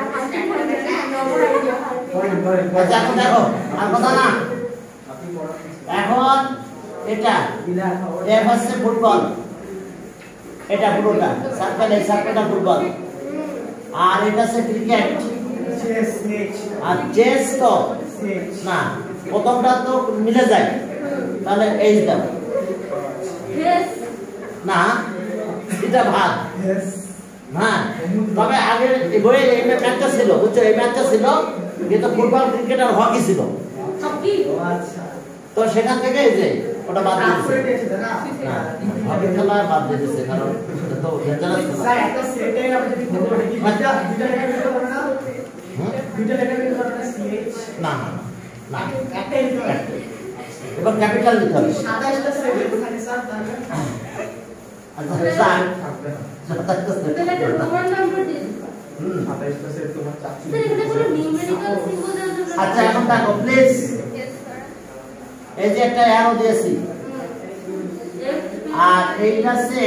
আচ্ছা এখন দেখো আর কথা না আপনি পড়ান এখন এটা বিলা এফ হচ্ছে ফুটবল এটা পুরোটা সার্কেল এই সার্কেলটা ফুটবল আর এটা হচ্ছে ক্রিকেট চেস নেচ আর চেস তো সেচ না প্রথমটা তো মিলে যায় তাহলে এইচ দাও ইয়েস না এটা ভাগ ইয়েস হ্যাঁ তবে আগে এই বইয়ে এই ম্যাচটা ছিল বুঝছো এই ম্যাচটা ছিল কিন্তু ফুটবল ক্রিকেট আর হকি ছিল হকি ও আচ্ছা তো সেখান থেকে এই যে ওটা বাদ কাজ দিয়েছে করে দিয়েছে না না হকি খেলা বাদ দিয়েছে কারণ এটা তো ডেঞ্জারাস খেলা স্যার একটা সেটে আমরা যদি করব কি দুইটা দুইটা লেখা দিতে পারবে না হুম? দুইটা লেখা দিতে পারবে না সিএইচ না না না না একটাই দিতে পারবে এবার ক্যাপিটাল দিতে হবে সাতাশটা সেট থাকে স্যার তাহলে আচ্ছা স্যার থাকবে না সাতাশটা set তাহলে একটা করো না। রোমান নাম্বার দিয়ে দিন হুম। সাতাইশটা সেট তোমার চাচ্ছি স্যার এখানে কোনো নিউমেরিক্যাল সিম্বল দেওয়ার জন্য আচ্ছা এখন দেখো প্লিজ Yes, sir. এই যে একটা অ্যারো দিয়েছি Yes, আর এইটা হচ্ছে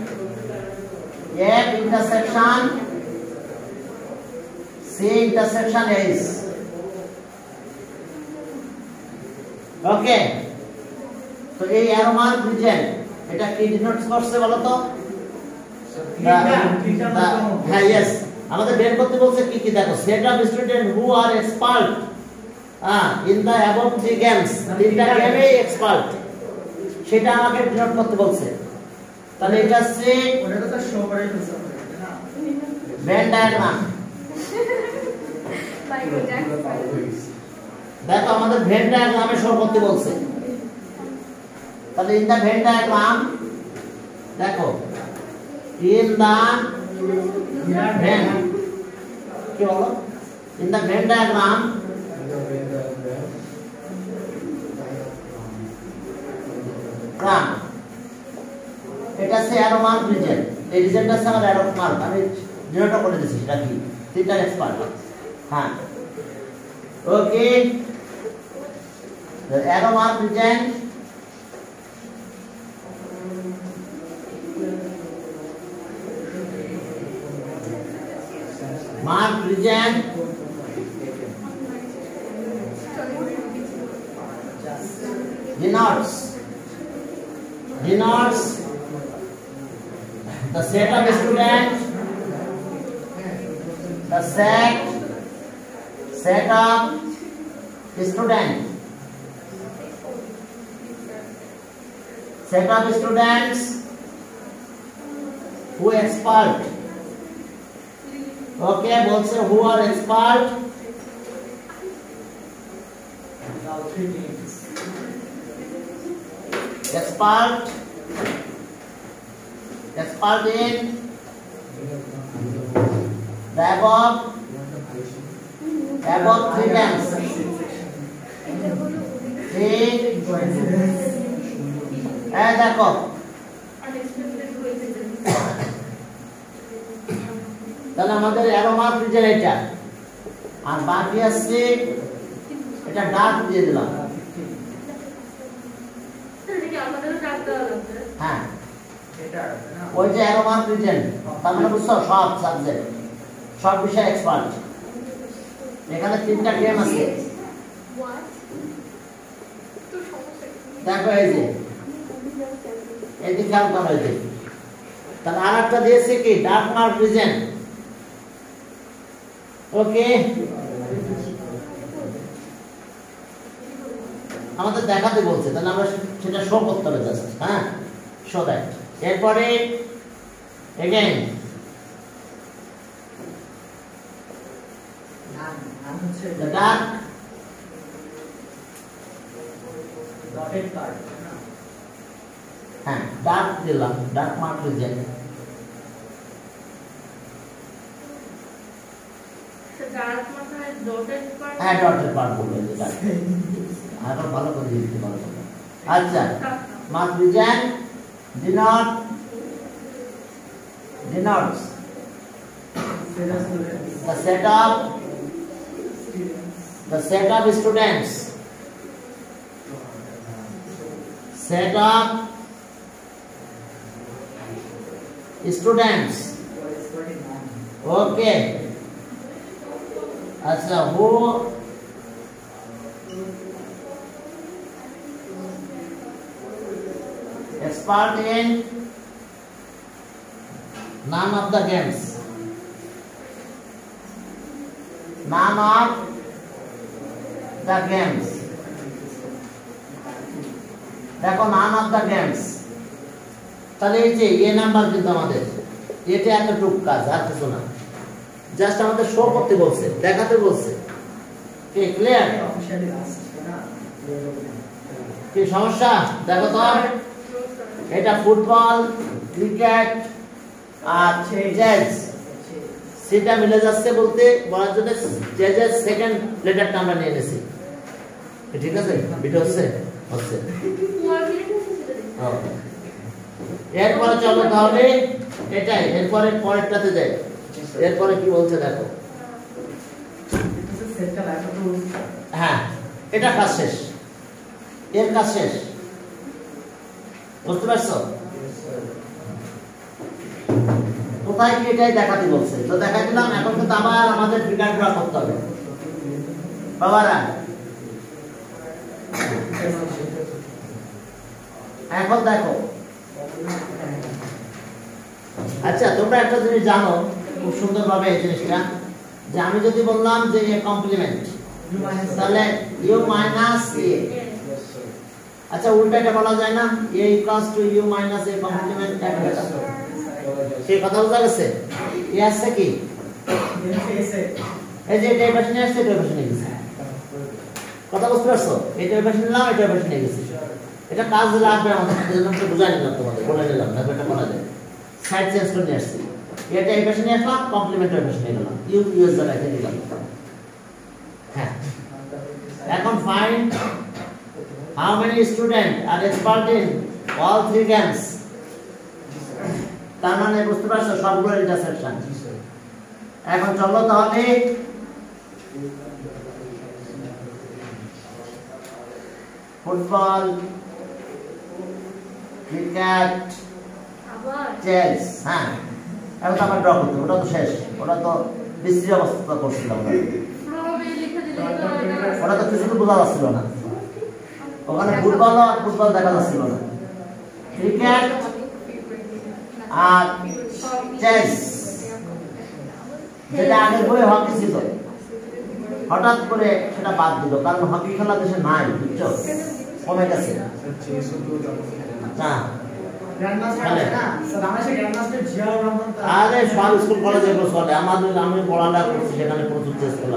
এক intersection C intersection H okay তো এই অ্যারো মার্ক রিজন এটা কি ডিনোট করছে বলো তো হ্যাঁ ইয়েস আমাদের বের করতে বলছে কি কি দেখো set of student who are expert হ্যাঁ in the above three games তিনটা গেমে এক্সপার্ট সেটা আমাকে ডিনোট করতে বলছে তাহলে এটা হচ্ছে ওটা তো স্যার শো করে দিতে হবে না ভেন ডায়াগ্রাম Michael Jackson. দেখো আমাদের ভেন ডায়াগ্রামে শো করতে বলছে তাহলে ইন দা ভেন ডায়াগ্রাম দেখো ইন দা ভেন কি বলো ইন দা ভেন ডায়াগ্রাম গ্রাম এটা হচ্ছে অ্যারো মার্ক রিজন এই রিজনটা হচ্ছে আমার অ্যারো মার্ক আমি ডিনোট করে দিয়েছি সেটা কি তিনটা এক্সপার্ট হ্যাঁ ওকে the arrow mark region mark region denotes denotes the set of students, the set set of students, set of students who expert, okay, बोलते who are expert, Now three names. expert expert in the above above three games, three and देखो তাহলে আমাদের arrow mark reason এটা আর বাকি আছে এটা dark দিয়ে দিলাম হ্যাঁ ওই যে অ্যারো মার্ক রিজন তার মানে বুঝছো সব সাবজেক্ট সব বিষয় এক্সপার্ট এখানে তিনটা গেম আছে দেখো এই যে এই যে খেয়াল করো এই যে তাহলে আর একটা দিয়েছে কি ডার্ক মার্ক রিজন ওকে আমাদের দেখাতে বলছে তাহলে আমরা সেটা শো করতে হবে জাস্ট হ্যাঁ শো দ্যাট এরপরে again the dark Dotted card. হ্যাঁ ডার্ক দিলাম ডার্ক মার্ক রিজন হ্যাঁ ডটেড পার্ট বলবো যেটা আরো ভালো করে দিতে পারবো আচ্ছা mark region denote denotes the set of the set of students set of students okay अच्छा who expert in none of the games none of the games দেখো none of the games তাহলে এই যে এ নাম্বার কিন্তু আমাদের এটা এতটুকু কাজ আর কিছু না জাস্ট আমাদের শো করতে বলছে দেখাতে বলছে কি ক্লিয়ার কি সমস্যা দেখো তো এটা ফুটবল ক্রিকেট আর জ্যাজ সেটা মিলে যাচ্ছে বলতে বলার জন্য জ্যাজের সেকেন্ড লেটারটা আমরা নিয়ে নিয়েছি ঠিক আছে ভিডিও হচ্ছে হচ্ছে এরপরে চলো তাহলে এটাই এরপরে পরেরটাতে যাই এরপরে কি বলছে দেখো হ্যাঁ এটা কাজ শেষ এর কাজ শেষ বুঝতে পারছো কোথায় কি এটাই দেখাতে বলছে তো দেখাই দিলাম এখন কিন্তু আবার আমাদের ফিগার ড্র করতে হবে বাবারা এখন দেখো আচ্ছা তোমরা একটা জিনিস জানো খুব সুন্দরভাবে এই জিনিসটা যে আমি যদি বললাম যে এ কমপ্লিমেন্ট তাহলে ইউ মাইনাস এ আচ্ছা উল্টাটা বলা যায় না A equals to U minus A complement একটা সেই কথা বোঝা গেছে এ আছে কি এই যে এটা এবার নিয়ে আসছে এটা এবার নিয়ে গেছে কথা বুঝতে পারছো এটা এবার নিলাম এটা এবার নিয়ে গেছে এটা কাজ লাগবে আমাদের জন্য তো বুঝাই নিলাম তোমাদের বলে নিলাম না এটা বলা যায় সাইড চেঞ্জ করে নিয়ে আসছি এটা এই পাশে নিয়ে আসলাম কমপ্লিমেন্ট এই পাশে নিয়ে গেলাম ইউ ইউ এর জায়গায় নিয়ে গেলাম হ্যাঁ এখন find how many student are expert in all three games তার মানে বুঝতে পারছো সবগুলো ইন্টারসেকশন এখন চলো তাহলে ফুটবল ক্রিকেট চেস হ্যাঁ এখন তো আমার ড্র করতে ওটা তো শেষ ওটা তো বিশ্রী অবস্থা করছিলাম ওটা তো কিছু তো বোঝা যাচ্ছিল না, ওখানে ফুটবল আর ফুটবল দেখা যাচ্ছিল না। ক্রিকেট আর চেস, যেটা আগে বই হকি ছিল, হঠাৎ করে সেটা বাদ দিল, কারণ হকি খেলা দেশে নাই, বুঝছো, কমে গেছে। আরে সব স্কুল কলেজে এগুলো চলে, আমাদের আমি পড়াটা করছি সেখানে প্রচুর চেস খেলা।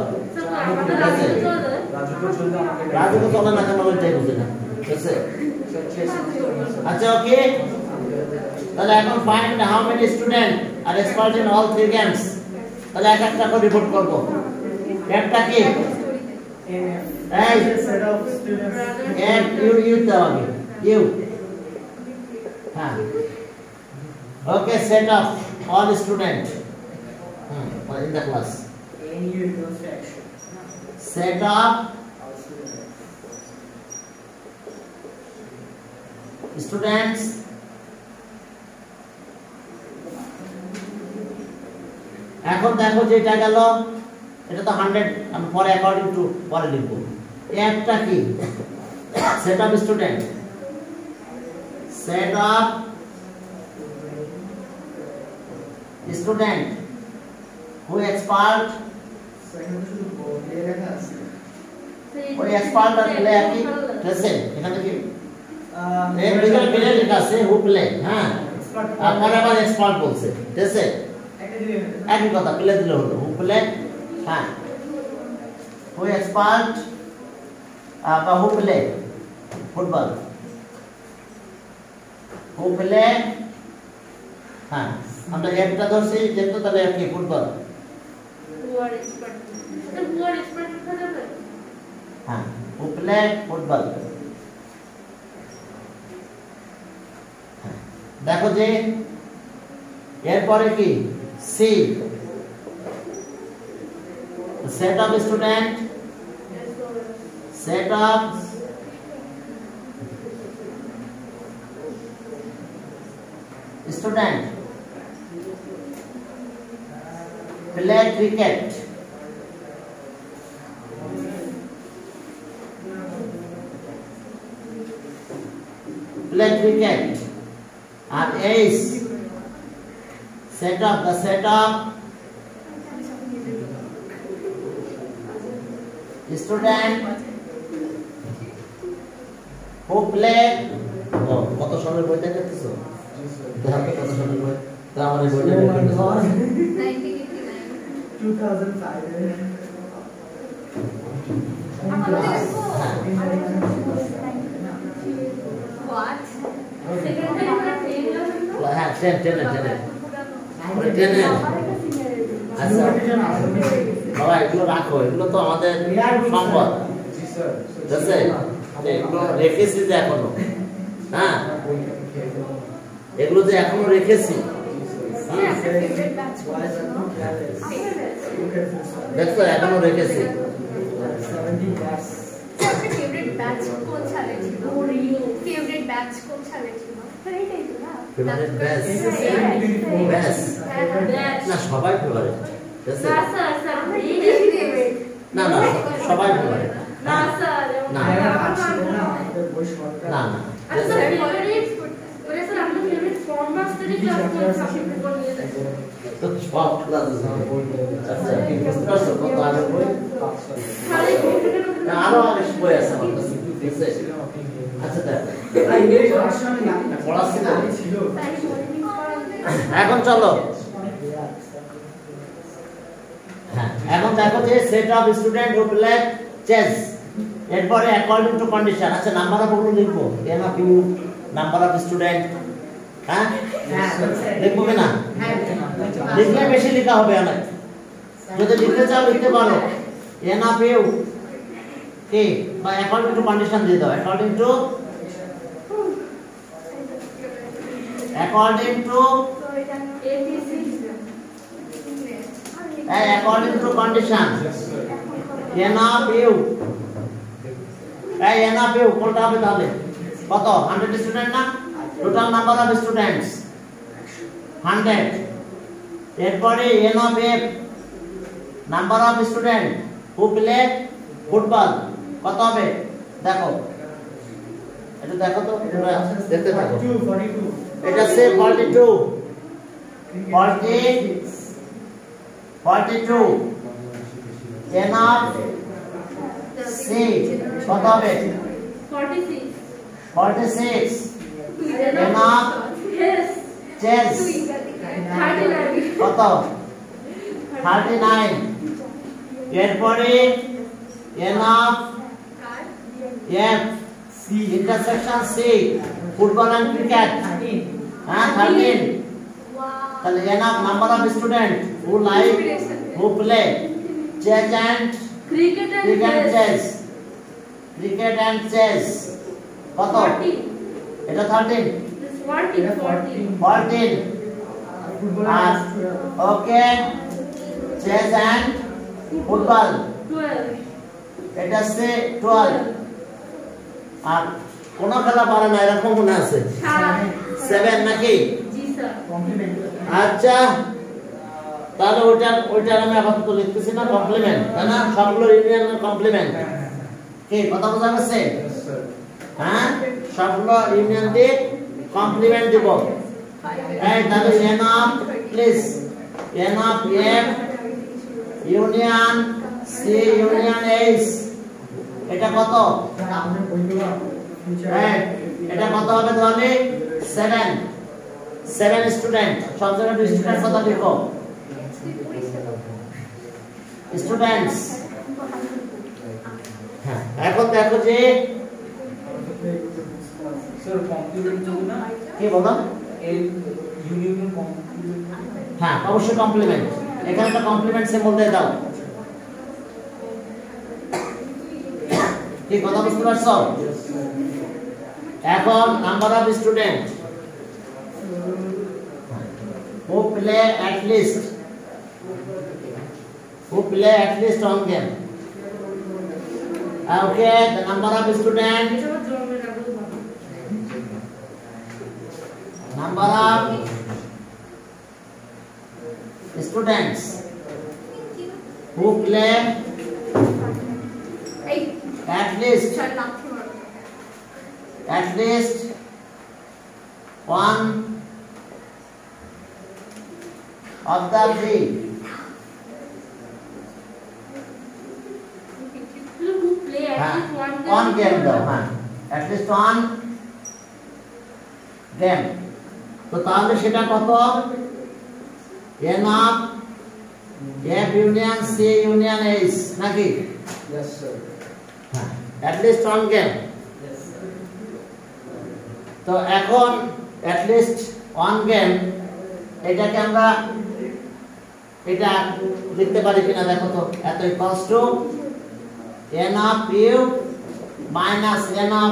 রাজু তো চলে না কেন, ওইটাই বুঝে না, ঠিক আছে। আচ্ছা ওকে, তাহলে এখন find how many student are expert in all three games. তাহলে এক একটা করে রিপোর্ট করব। একটা কি এই set of students. এক ইউ ইউ দাও আগে, ইউ, হ্যাঁ okay, set of all student whom in the class, N U equals to action. Set of students এখন দেখো যেটা গেল এটা তো হান্ড্রেড, আমি পরে অ্যাকর্ডিং টু পরে লিখবো। একটা কি set of student, set of student who expert, Second শুধু বলে লেখা আছে। ওই এক্সপার্ট আর প্লে কি প্রেজেন্ট, এখানে কি আহ, এই ভিতরে প্লে লেখা আছে হু প্লে, হ্যাঁ expert আর পরে আবার এক্সপার্ট বলছে, ঠিক আছে, একটা দিলে একই কথা, প্লে দিলে হলো হু প্লে, হ্যাঁ হু এক্সপার্ট বা who play football, who play, হ্যাঁ আমরা একটা ধরছি যেহেতু, তাহলে কি ফুটবল, হ্যাঁ হু প্লে ফুটবল। দেখো যে এরপরে কি C set of student, set of student play cricket, play cricket, and ace set up the set up student who play ও কত সালের বইটা দেখতেছো, দেখো কত সালের বই, তা আমার এই বইটা দেখতেছো two thousand five এর হ্যাঁ টেন টেন টেন টেন। আচ্ছা বাবা এগুলো রাখো, এগুলো তো আমাদের সম্পদ, জি স্যার। ঠিক আছে, এগুলো রেখেছি যে এখনো, হ্যাঁ এগুলো যে এখনো রেখেছি, দেখো এখনো রেখেছি। seventy plus ফেভারিট ব্যাচ কোন সালে ছিল? ফেভারিট ব্যাচ কোন সালে ছিল? এটাই তো না। Favourite batch, seventy-four batch batch না সবাই ফেভারিট, ঠিক আছে, না স্যার স্যার এই ফেভারিট না না সবাই ফেভারিট, না স্যার না এরা আছে না আমাদের বই সরকার না না আচ্ছা ফেভারিট ওরে স্যার আমরা ফেভারিট ফর্ম মাস্টারই ক্লাস করছি আপনি কোন নিয়ে দেখেন তো সব ক্লাস আছে। আচ্ছা কি বুঝতে পারছো কত আগে বই, খালি না আরো আগে বই আছে আমার কাছে, ঠিক আছে। আচ্ছা দেখো ইংলিশ ভার্সন না পড়াচ্ছি না, ছিল তাই মর্নিং করা এখন চলো, হ্যাঁ এখন দেখো যে set of student who play chess, এরপরে অ্যাকর্ডিং টু কন্ডিশন। আচ্ছা নাম্বার অফ ওগুলো লিখবো, N of U, number of student, হ্যাঁ লিখবো কিনা, লিখলে বেশি লেখা হবে অনেক, যদি লিখতে চাও লিখতে পারো, এন অফ ইউ কি বা অ্যাকর্ডিং টু কন্ডিশন দিয়ে দাও, according to according to ABC according to condition, N of U, এই এন অফ ইউ কোনটা হবে তাহলে কত, হান্ড্রেড স্টুডেন্ট না, total number of students hundred, এরপরে N of F number of student who play football কত হবে দেখো, এটা দেখো তো, তোমরা দেখতে থাকো। এটা সে forty-two forty forty-two n of c কত হবে forty-six forty-six n of yes chess thirty-nine কত thirty-nine এরপরে n of f c intersection c football and cricket হ্যাঁ thirteen তাহলে n of number of student who like who play chess and cricket and cricket chess chess cricket and chess কত forty এটা thirteen this forty forty fourteen আর okay chess and football twelve এটা হচ্ছে twelve আর কোন খেলা পারে না এরকম মনে আছে সাত seven নাকি জি স্যার আচ্ছা তাহলে ওইটা ওইটা আমি আপাতত লিখতেছি না কমপ্লিমেন্ট তাই না সবগুলো ইউনিয়নের কমপ্লিমেন্ট কি কথা বোঝা গেছে হ্যাঁ সবগুলো ইউনিয়ন দিয়ে কমপ্লিমেন্ট দিব এই তাহলে n of please n of f union c union h এটা কত হ্যাঁ এটা কত হবে তাহলে seven seven স্টুডেন্ট সব জায়গায় স্টুডেন্ট কত লিখো স্টুডেন্টস হ্যাঁ এখন দেখো যে স্যার কমপ্লিমেন্ট হবে না কি বলো এই ইউনিয়ন কমপ্লিমেন্ট হ্যাঁ অবশ্যই কমপ্লিমেন্ট এখানে একটা কমপ্লিমেন্ট সিম্বল দিয়ে দাও কি কথা বুঝতে পারছো এখন number of student who play at least who play at least one game okay the number of student number of students who play eight at least shut up at least one of the three who play at हाँ, least one one game दो हाँ at least one game तो ताहले সেটা কত n of f union c union h নাকি yes sir হ্যাঁ at least one game yes sir তো এখন at least one game এটাকে আমরা এটা লিখতে পারি কিনা দেখো তো এত equals to n of u minus n of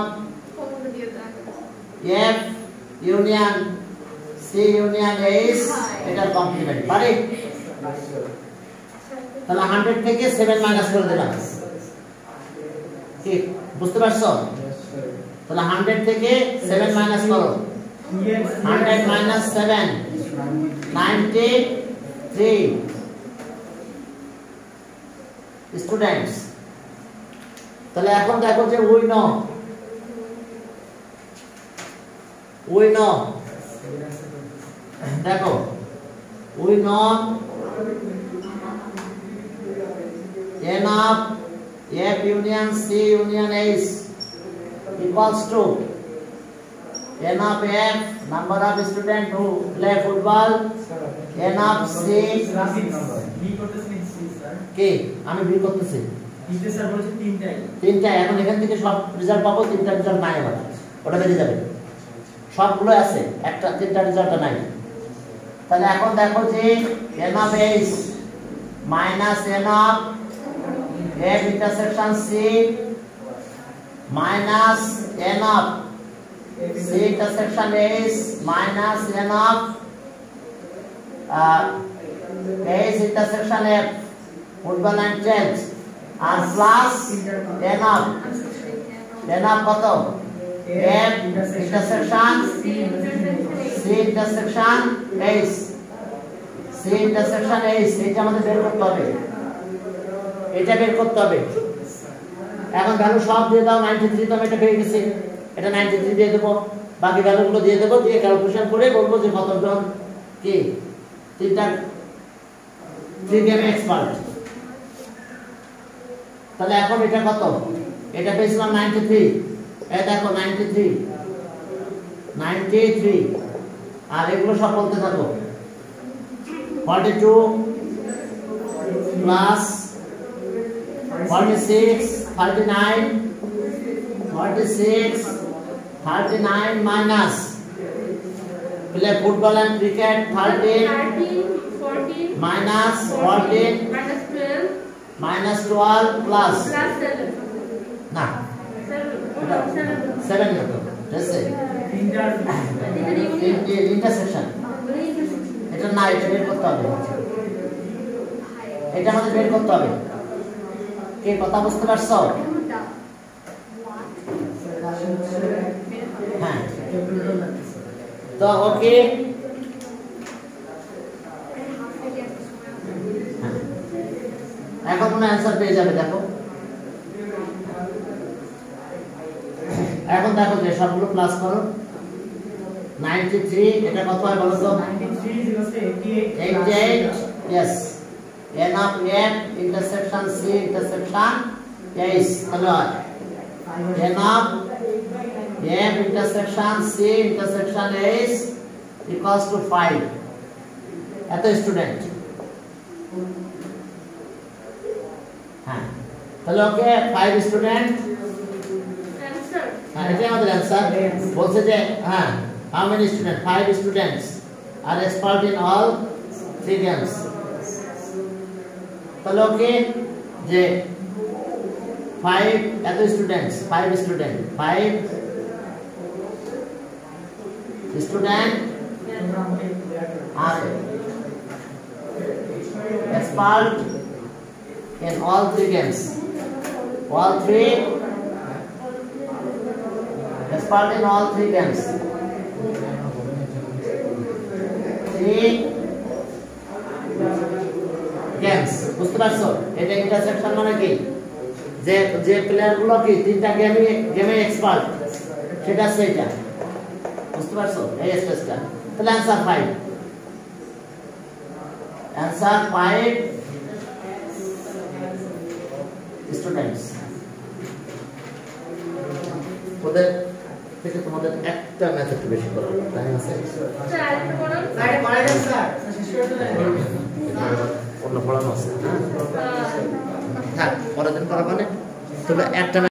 f union c union h এটার কমপ্লিমেন্ট পারি তাহলে hundred থেকে seven মাইনাস করে দিলাম কি বুঝতে পারছো তাহলে hundred থেকে seven মাইনাস করো hundred minus seven ninety-three students তাহলে এখন দেখো যে we know we know দেখো we know n of f union c union h equals to n of f number of students who play football n of c B করতেছেন C sir কে আমি B করতেছি বিতে sir বলেছে তিনটাই তিনটা এখন এখান থেকে সব রেজাল্ট পাবো তিনটা রেজাল্ট নাই আমার ওটা বেরিয়ে যাবে সবগুলো আছে একটা তিনটা রেজাল্ট নাই তাহলে এখন দেখো যে n of h minus n of f intersection c minus n of c intersection h minus n of uh, h intersection f football and chess and plus n of n of কত f intersection c intersection h c intersection h এটা আমাদের বের করতে হবে এটা বের করতে হবে এখন ভ্যালু সব দিয়ে দাও নাইনটি থ্রি, তো আমি এটা পেয়ে গেছি, এটা নাইনটি থ্রি দিয়ে দেবো, বাকি ভ্যালুগুলো দিয়ে দেবো, দিয়ে ক্যালকুলেশন করে বলবো যে কতজন কি তিনটা থ্রি গেমে এক্সপার্ট। তাহলে এখন এটা কত, এটা পেয়েছিলাম নাইনটি থ্রি, এই দেখো নাইনটি থ্রি নাইনটি থ্রি, আর এগুলো সব বলতে থাকো, forty two plus forty six, thirty nine, forty six, thirty nine minus play football and cricket thirteen, fourteen, minus fourteen, minus twelve, minus twelve plus plus seven. না seven. Oh, seven. seven না তো just say intersection, এটা না, এটা বের করতে হবে, এটা আমাদের বের করতে হবে। কে কথা বুঝতে পারছো? হ্যাঁ, তো ওকে, এখন মনে অ্যান্সার পেয়ে যাবে। দেখো এখন দেখো যে সবগুলো প্লাস করো, নাইনটি থ্রি, এটা কত হয় বলো তো? eighty-eight, yes, n of f intersection c intersection h, তাহলে হয় n of f intersection c intersection h equals to five, এত স্টুডেন্ট। হ্যাঁ, তাহলে ওকে ফাইভ স্টুডেন্ট, Answer. হ্যাঁ এটাই আমাদের অ্যান্সার। বলছে যে হ্যাঁ, how many student, five students আর expert in all three games. তাহলে ওকে যে ফাইভ এত students, five student, five student আর expert in all three games, all three expert in all three games, three games, বুঝতে পারছো? এটা intersection মানে কি, যে যে প্লেয়ার গুলো কি তিনটা গেমে গেমে এক্সপার্ট, সেটা সেটা, বুঝতে পারছো? এই স্টেজটা। তাহলে answer five, answer five students। ওদের থেকে তোমাদের একটা ম্যাথ একটু বেশি করো, টাইম আছে? Sir, আরেকটা বলুন। অন্য পড়ানো আছে, আহ, থাক পরের দিন করা মানে, তবে একটা